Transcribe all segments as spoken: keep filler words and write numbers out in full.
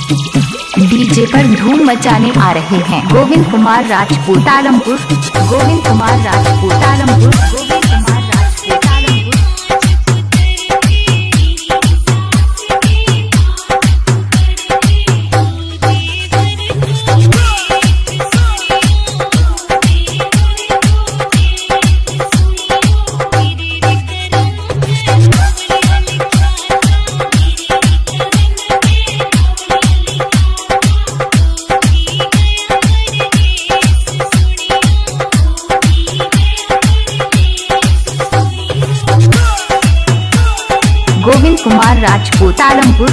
DJ पर धूम मचाने आ रहे हैं गोविंद कुमार राजपूत आलमपुर। गोविंद कुमार राजपूत आलमपुर। गोविंद कुमार राजपूत आलमपुर। गोविंद कुमार राजपूत आलमपुर।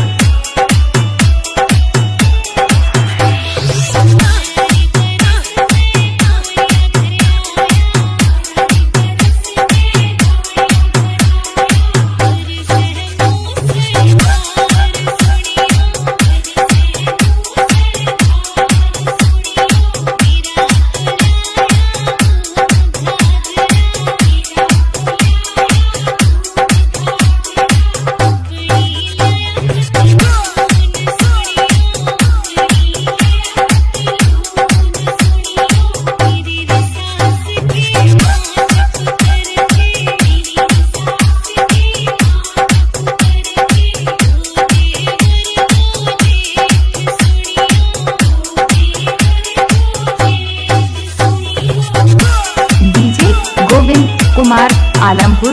कुमार आलमपुर।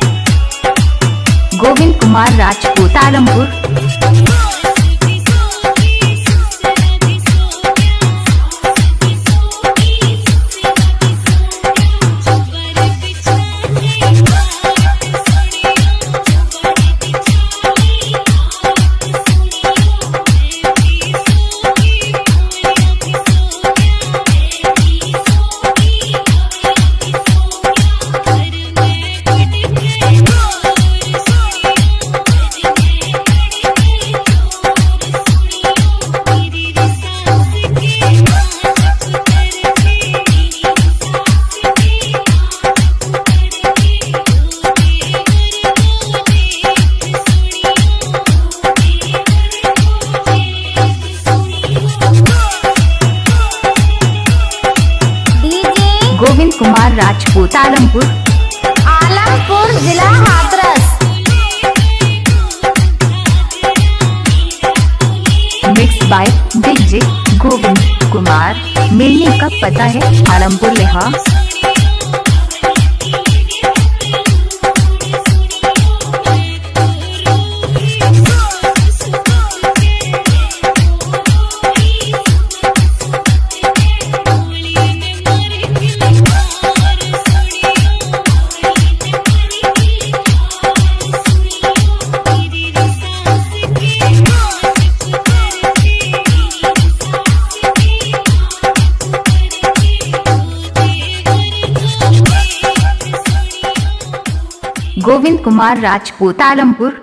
गोविंद कुमार राजपूत आलमपुर। गोविंद कुमार राजपूत आलमपुर। आलमपुर जिला Hathras. Mix by DJ Govind Kumar. मिलने का पता है आलमपुर लेहा। गोविंद कुमार राजपूत आलमपुर।